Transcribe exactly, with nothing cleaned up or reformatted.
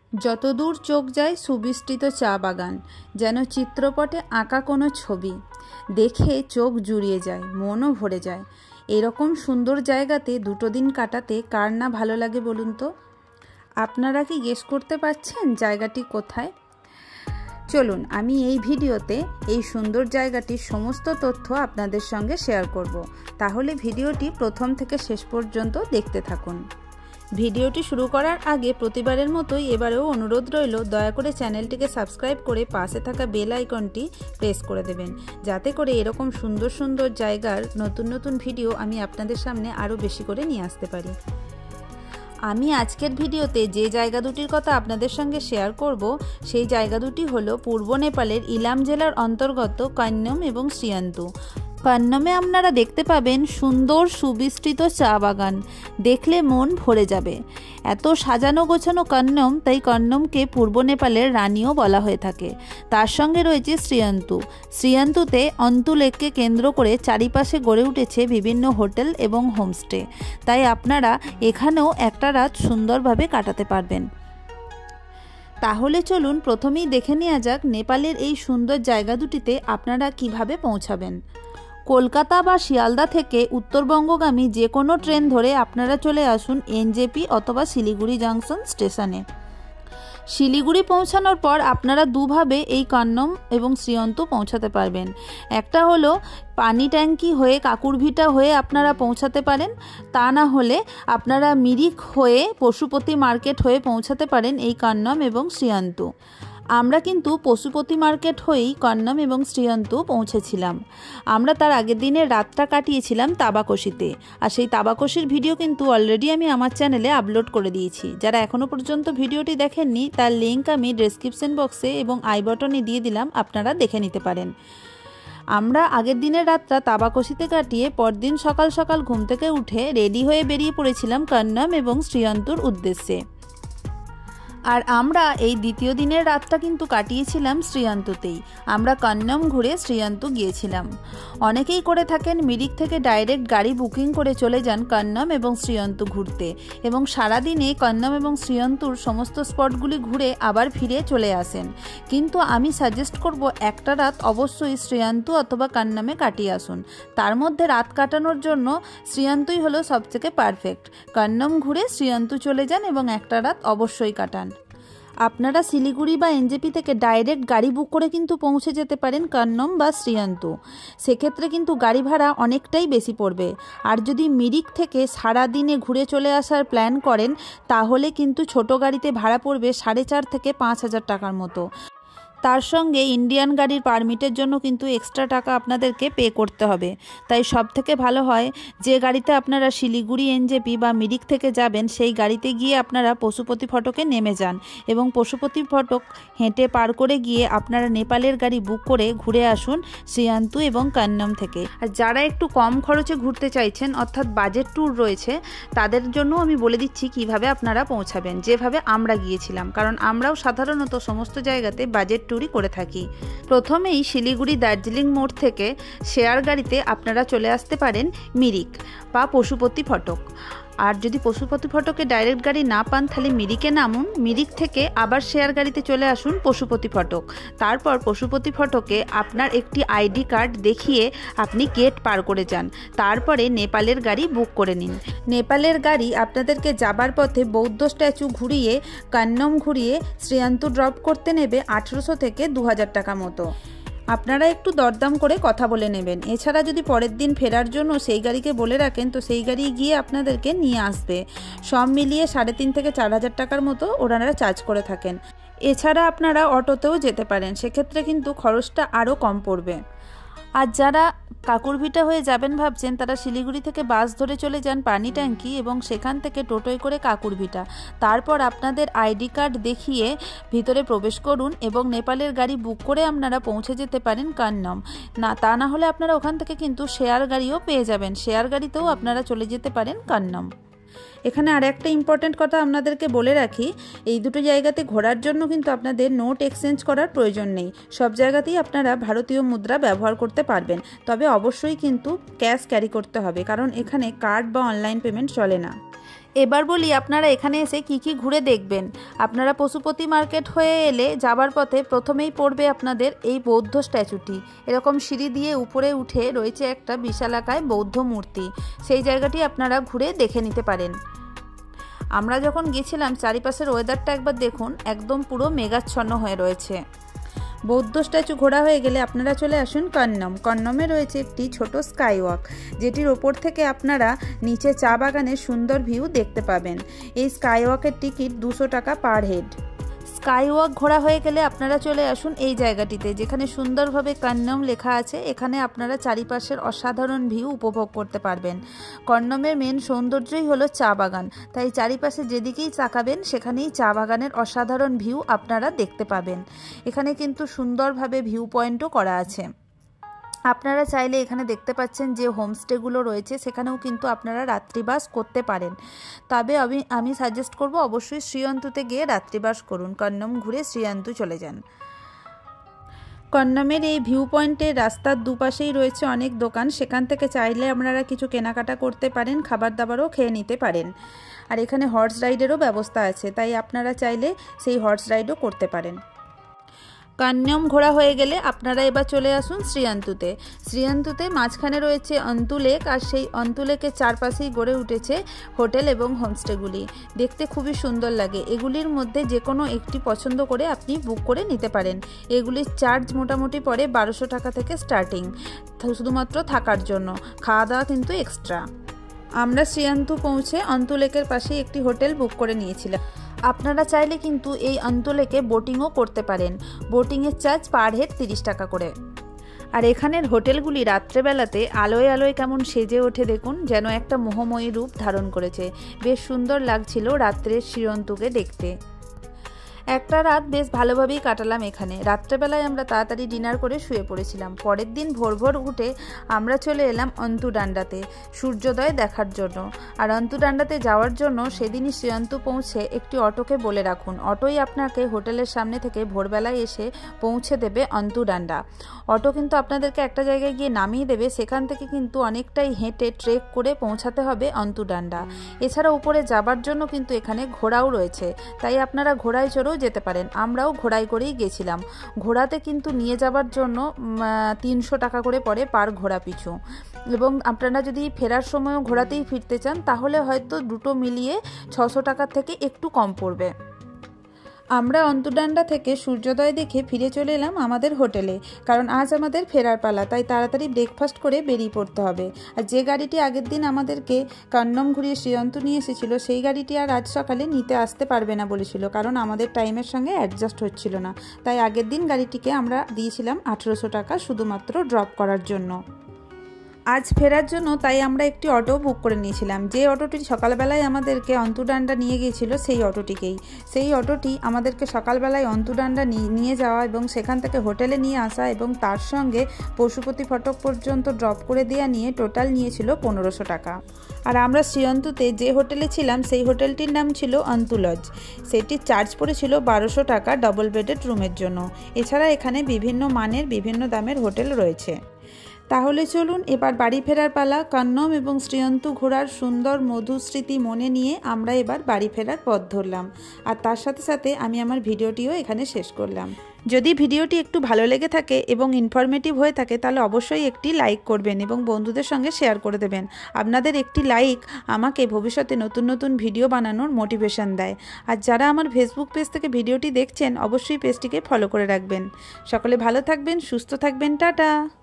যতদূর চোখ যায় সুবিস্তৃত চা বাগান, যেন চিত্রপটে আঁকা কোনো ছবি। দেখে চোখ জুড়িয়ে যায়, মনও ভরে যায়। এরকম সুন্দর জায়গাতে দুটো দিন কাটাতে কার না ভালো লাগে বলুন তো? আপনারা কি গেস করতে পারছেন জায়গাটি কোথায়? চলুন আমি এই ভিডিওতে এই সুন্দর জায়গাটির সমস্ত তথ্য আপনাদের সঙ্গে শেয়ার করব। তাহলে ভিডিওটি প্রথম থেকে শেষ পর্যন্ত দেখতে থাকুন। ভিডিওটি শুরু করার আগে প্রতিবারের মতোই এবারেও অনুরোধ রইল, দয়া করে চ্যানেলটিকে সাবস্ক্রাইব করে পাশে থাকা বেল আইকনটি প্রেস করে দেবেন, যাতে করে এরকম সুন্দর সুন্দর জায়গার নতুন নতুন ভিডিও আমি আপনাদের সামনে আরও বেশি করে নিয়ে আসতে পারি। আমি আজকের ভিডিওতে যে জায়গা দুটির কথা আপনাদের সঙ্গে শেয়ার করব, সেই জায়গা দুটি হলো পূর্ব নেপালের ইলাম জেলার অন্তর্গত কান্যম এবং শ্রীয়ান্তু। কান্যমে আপনারা দেখতে পাবেন সুন্দর সুবিস্তৃত চা বাগান, দেখলে মন ভরে যাবে। এত সাজানো গোছানো কান্যম, তাই কান্যমকে পূর্ব নেপালের রানীও বলা হয়ে থাকে। তার সঙ্গে রয়েছে শ্রীয়ান্তু। শ্রীয়ান্তুতে অন্তু লেককে কেন্দ্র করে চারিপাশে গড়ে উঠেছে বিভিন্ন হোটেল এবং হোমস্টে, তাই আপনারা এখানেও একটা রাত সুন্দরভাবে কাটাতে পারবেন। তাহলে চলুন প্রথমেই দেখে নেওয়া যাক নেপালের এই সুন্দর জায়গা দুটিতে আপনারা কিভাবে পৌঁছাবেন। কলকাতা বা শিয়ালদা থেকে উত্তরবঙ্গগামী যে কোনো ট্রেন ধরে আপনারা চলে আসুন এনজেপি অথবা শিলিগুড়ি জংশন স্টেশনে। শিলিগুড়ি পৌঁছানোর পর আপনারা দুভাবে এই কান্যম এবং শ্রীয়ান্তু পৌঁছাতে পারবেন। একটা হলো পানি ট্যাঙ্কি হয়ে কাকুরভিটা হয়ে আপনারা পৌঁছাতে পারেন, তা না হলে আপনারা মিরিক হয়ে পশুপতি মার্কেট হয়ে পৌঁছাতে পারেন এই কান্যম এবং শ্রীয়ান্তু। আমরা কিন্তু পশুপতি মার্কেট হয়েই কান্যম এবং শ্রীয়ান্তু পৌঁছেছিলাম। আমরা তার আগের দিনের রাতটা কাটিয়েছিলাম তাবাকশিতে, আর সেই তাবাকশির ভিডিও কিন্তু অলরেডি আমি আমার চ্যানেলে আপলোড করে দিয়েছি। যারা এখনও পর্যন্ত ভিডিওটি দেখেননি, তার লিঙ্ক আমি ডেসক্রিপশন বক্সে এবং আই বাটনে দিয়ে দিলাম, আপনারা দেখে নিতে পারেন। আমরা আগের দিনের রাতটা তাবাকশিতে কাটিয়ে পরদিন সকাল সকাল ঘুম থেকে উঠে রেডি হয়ে বেরিয়ে পড়েছিলাম কান্যম এবং শ্রীয়ান্তুর উদ্দেশ্যে। আর আমরা এই দ্বিতীয় দিনের রাতটা কিন্তু কাটিয়েছিলাম শ্রীয়ান্তুতেই। আমরা কান্যম ঘুরে শ্রীয়ান্তু গিয়েছিলাম। অনেকেই করে থাকেন মিরিক থেকে ডাইরেক্ট গাড়ি বুকিং করে চলে যান কান্যম এবং শ্রীয়ান্তু ঘুরতে, এবং সারাদিনে কান্যম এবং শ্রীয়ান্তুর সমস্ত স্পটগুলি ঘুরে আবার ফিরে চলে আসেন। কিন্তু আমি সাজেস্ট করব একটা রাত অবশ্যই শ্রীয়ান্তু অথবা কান্যমে কাটিয়ে আসুন। তার মধ্যে রাত কাটানোর জন্য শ্রীয়ান্তুই হলো সবথেকে পারফেক্ট। কান্যম ঘুরে শ্রীয়ান্তু চলে যান এবং একটা রাত অবশ্যই কাটান। আপনারা শিলিগুড়ি বা এনজেপি থেকে ডাইরেক্ট গাড়ি বুক করে কিন্তু পৌঁছে যেতে পারেন কান্যম বা শ্রীয়ান্তু। সেক্ষেত্রে কিন্তু গাড়ি ভাড়া অনেকটাই বেশি পড়বে। আর যদি মিরিক থেকে সারা দিনে ঘুরে চলে আসার প্ল্যান করেন, তাহলে কিন্তু ছোট গাড়িতে ভাড়া পড়বে সাড়ে চার থেকে পাঁচ হাজার টাকার মতো। তার সঙ্গে ইন্ডিয়ান গাড়ির পারমিটের জন্য কিন্তু এক্সট্রা টাকা আপনাদেরকে পে করতে হবে। তাই সব থেকে ভালো হয় যে গাড়িতে আপনারা শিলিগুড়ি এনজেপি বা মিরিক থেকে যাবেন, সেই গাড়িতে গিয়ে আপনারা পশুপতি ফটকে নেমে যান এবং পশুপতি ফটক হেঁটে পার করে গিয়ে আপনারা নেপালের গাড়ি বুক করে ঘুরে আসুন শ্রীয়ান্তু এবং কান্যম থেকে। আর যারা একটু কম খরচে ঘুরতে চাইছেন, অর্থাৎ বাজেট ট্যুর রয়েছে, তাদের জন্য আমি বলে দিচ্ছি কিভাবে আপনারা পৌঁছাবেন, যেভাবে আমরা গিয়েছিলাম। কারণ আমরাও সাধারণত সমস্ত জায়গাতে বাজেট ট্যুরই করে থাকি। প্রথমেই শিলিগুড়ি দার্জিলিং মোড় থেকে শেয়ার গাড়িতে আপনারা চলে আসতে পারেন মিরিক বা পশুপতি ফটক। আর যদি পশুপতি ফটকে ডাইরেক্ট গাড়ি না পান, তাহলে মিরিকে নামুন। মিরিক থেকে আবার শেয়ার গাড়িতে চলে আসুন পশুপতি ফটক। তারপর পশুপতি ফটকে আপনার একটি আইডি কার্ড দেখিয়ে আপনি গেট পার করে যান। তারপরে নেপালের গাড়ি বুক করে নিন। নেপালের গাড়ি আপনাদেরকে যাবার পথে বৌদ্ধ স্ট্যাচু ঘুরিয়ে কান্যম ঘুরিয়ে শ্রীয়ান্তু ড্রপ করতে নেবে আঠেরোশো থেকে দু হাজার টাকা মতো। আপনারা একটু দরদাম করে কথা বলে নেবেন। এছাড়া যদি পরের দিন ফেরার জন্য সেই গাড়িকে বলে রাখেন, তো সেই গাড়ি গিয়ে আপনাদেরকে নিয়ে আসবে। সব মিলিয়ে সাড়ে তিন থেকে চার হাজার টাকার মতো ওনারা চার্জ করে থাকেন। এছাড়া আপনারা অটোতেও যেতে পারেন, সেক্ষেত্রে কিন্তু খরচটা আরও কম পড়বে। আর যারা কাকুরভিটা হয়ে যাবেন ভাবছেন, তারা শিলিগুড়ি থেকে বাস ধরে চলে যান পানি ট্যাঙ্কি এবং সেখান থেকে টোটোয় করে কাকুরভিটা। তারপর আপনাদের আইডি কার্ড দেখিয়ে ভিতরে প্রবেশ করুন এবং নেপালের গাড়ি বুক করে আপনারা পৌঁছে যেতে পারেন কান্যম। না তা না হলে আপনারা ওখান থেকে কিন্তু শেয়ার গাড়িও পেয়ে যাবেন। শেয়ার গাড়িতেও আপনারা চলে যেতে পারেন কান্যম। এখানে আর একটা ইম্পর্টেন্ট কথা আপনাদেরকে বলে রাখি, এই দুটো জায়গাতে ঘোরার জন্য কিন্তু আপনাদের নোট এক্সচেঞ্জ করার প্রয়োজন নেই। সব জায়গাতেই আপনারা ভারতীয় মুদ্রা ব্যবহার করতে পারবেন, তবে অবশ্যই কিন্তু ক্যাশ ক্যারি করতে হবে, কারণ এখানে কার্ড বা অনলাইন পেমেন্ট চলে না। এবার বলি আপনারা এখানে এসে কি কি ঘুরে দেখবেন। আপনারা পশুপতি মার্কেট হয়ে এলে যাবার পথে প্রথমেই পড়বে আপনাদের এই বৌদ্ধ স্ট্যাচুটি। এরকম সিঁড়ি দিয়ে উপরে উঠে রয়েছে একটা বিশালাকায় বৌদ্ধ মূর্তি, সেই জায়গাটি আপনারা ঘুরে দেখে নিতে পারেন। আমরা যখন গিয়েছিলাম চারিপাশের ওয়েদারটা একবার দেখুন, একদম পুরো মেঘাচ্ছন্ন হয়ে রয়েছে। বৌদ্ধ স্ট্যাচু ঘোরা হয়ে গেলে আপনারা চলে আসুন কন্নম। কন্নমে রয়েছে একটি ছোট স্কাইওয়াক, যেটির ওপর থেকে আপনারা নিচে চা বাগানের সুন্দর ভিউ দেখতে পাবেন। এই স্কাইওয়াকের টিকিট দুশো টাকা পার হেড। স্কাইওয়াক ঘোরা হয়ে গেলে আপনারা চলে আসুন এই জায়গাটিতে, যেখানে সুন্দরভাবে কন্নম লেখা আছে। এখানে আপনারা চারিপাশের অসাধারণ ভিউ উপভোগ করতে পারবেন। কন্নমের মেন সৌন্দর্যই হলো চা বাগান, তাই চারিপাশে যেদিকেই তাকাবেন সেখানেই চা বাগানের অসাধারণ ভিউ আপনারা দেখতে পাবেন। এখানে কিন্তু সুন্দরভাবে ভিউ পয়েন্টও করা আছে। আপনারা চাইলে এখানে দেখতে পাচ্ছেন যে হোমস্টেগুলো রয়েছে, সেখানেও কিন্তু আপনারা রাত্রিবাস করতে পারেন। তবে আমি আমি সাজেস্ট করব অবশ্যই শ্রীয়ন্তুতে গিয়ে রাত্রিবাস করুন, কন্নম ঘুরে শ্রীয়ন্তু চলে যান। কন্নমের এই ভিউ পয়েন্টের রাস্তার দুপাশেই রয়েছে অনেক দোকান, সেখান থেকে চাইলে আপনারা কিছু কেনাকাটা করতে পারেন, খাবার দাবারও খেয়ে নিতে পারেন। আর এখানে হর্স রাইডেরও ব্যবস্থা আছে, তাই আপনারা চাইলে সেই হর্স রাইডও করতে পারেন। কন্নম ঘোরা হয়ে গেলে আপনারা এবার চলে আসুন শ্রীয়ন্তুতে। শ্রীয়ন্তুতে মাঝখানে রয়েছে অন্তু লেক, আর সেই অন্তু লেকের চারপাশেই গড়ে উঠেছে হোটেল এবং হোমস্টেগুলি। দেখতে খুবই সুন্দর লাগে। এগুলির মধ্যে যে কোনো একটি পছন্দ করে আপনি বুক করে নিতে পারেন। এগুলির চার্জ মোটামুটি পড়ে বারোশো টাকা থেকে স্টার্টিং, শুধুমাত্র থাকার জন্য। খাওয়া দাওয়া কিন্তু এক্সট্রা। আমরা শ্রীয়ন্তু পৌঁছে অন্তু লেকের পাশেই একটি হোটেল বুক করে নিয়েছিলাম। আপনারা চাইলে কিন্তু এই অন্তু লেকে বোটিংও করতে পারেন। বোটিংয়ের চার্জ পার হেড তিরিশ টাকা করে। আর এখানের হোটেলগুলি রাত্রেবেলাতে আলোয় আলোয় কেমন সেজে ওঠে দেখুন, যেন একটা মোহময়ী রূপ ধারণ করেছে। বেশ সুন্দর লাগছিল রাত্রের শ্রীয়ন্তুকে দেখতে। একটা রাত বেশ ভালোভাবেই কাটালাম এখানে। রাত্রেবেলায় আমরা তাড়াতাড়ি ডিনার করে শুয়ে পড়েছিলাম। পরের দিন ভোর ভোর উঠে আমরা চলে এলাম অন্তুডান্ডাতে সূর্যোদয় দেখার জন্য। আর অন্তুডান্ডাতে যাওয়ার জন্য সেদিনই শ্রীয়ন্তু পৌঁছে একটি অটোকে বলে রাখুন, অটোই আপনাকে হোটেলের সামনে থেকে ভোরবেলায় এসে পৌঁছে দেবে অন্তুডান্ডা। অটো কিন্তু আপনাদেরকে একটা জায়গায় গিয়ে নামিয়ে দেবে, সেখান থেকে কিন্তু অনেকটাই হেঁটে ট্রেক করে পৌঁছাতে হবে অন্তুডান্ডা। এছাড়া উপরে যাবার জন্য কিন্তু এখানে ঘোড়াও রয়েছে, তাই আপনারা ঘোড়ায় চড়েও যেতে পারেন। আমরাও ঘোড়ায় করেই গেছিলাম। ঘোড়াতে কিন্তু নিয়ে যাবার জন্য তিনশো টাকা করে পড়ে পার ঘোড়া পিছু, এবং আপনারা যদি ফেরার সময়ও ঘোড়াতেই ফিরতে চান তাহলে হয়তো দুটো মিলিয়ে ছশো টাকার থেকে একটু কম পড়বে। আমরা অন্তুডান্ডা থেকে সূর্যোদয় দেখে ফিরে চলে এলাম আমাদের হোটেলে, কারণ আজ আমাদের ফেরার পালা, তাই তাড়াতাড়ি ব্রেকফাস্ট করে বেরিয়ে পড়তে হবে। আর যে গাড়িটি আগের দিন আমাদেরকে কন্নম ঘুরিয়ে শ্রীয়ন্তু নিয়ে এসেছিলো, সেই গাড়িটি আর আজ সকালে নিতে আসতে পারবে না বলেছিল, কারণ আমাদের টাইমের সঙ্গে অ্যাডজাস্ট হচ্ছিল না। তাই আগের দিন গাড়িটিকে আমরা দিয়েছিলাম আঠেরোশো টাকা শুধুমাত্র ড্রপ করার জন্য। আজ ফেরার জন্য তাই আমরা একটি অটো বুক করে নিয়েছিলাম। যে অটোটি সকালবেলায় আমাদেরকে অন্তুডান্ডা নিয়ে গিয়েছিল সেই অটোটিকেই। সেই অটোটি আমাদেরকে সকালবেলায় অন্তুডান্ডা নিয়ে যাওয়া এবং সেখান থেকে হোটেলে নিয়ে আসা এবং তার সঙ্গে পশুপতি ফটক পর্যন্ত ড্রপ করে দেওয়া নিয়ে টোটাল নিয়েছিল পনেরোশো টাকা। আর আমরা শ্রীয়ন্তুতে যে হোটেলে ছিলাম সেই হোটেলটির নাম ছিল অন্তু লজ। সেটির চার্জ পড়েছিল বারোশো টাকা ডবল বেডেড রুমের জন্য। এছাড়া এখানে বিভিন্ন মানের বিভিন্ন দামের হোটেল রয়েছে। তাহলে চলুন এবার বাড়ি ফেরার পালা। কন্নম এবং শ্রীয়ন্তু ঘোরার সুন্দর মধুর স্মৃতি মনে নিয়ে আমরা এবার বাড়ি ফেরার পথ ধরলাম। আর তার সাথে সাথে আমি আমার ভিডিওটিও এখানে শেষ করলাম। যদি ভিডিওটি একটু ভালো লেগে থাকে এবং ইনফরমেটিভ হয়ে থাকে তাহলে অবশ্যই একটি লাইক করবেন এবং বন্ধুদের সঙ্গে শেয়ার করে দেবেন। আপনাদের একটি লাইক আমাকে ভবিষ্যতে নতুন নতুন ভিডিও বানানোর মোটিভেশন দেয়। আর যারা আমার ফেসবুক পেজ থেকে ভিডিওটি দেখছেন অবশ্যই পেজটিকে ফলো করে রাখবেন। সকলে ভালো থাকবেন, সুস্থ থাকবেন, টাটা।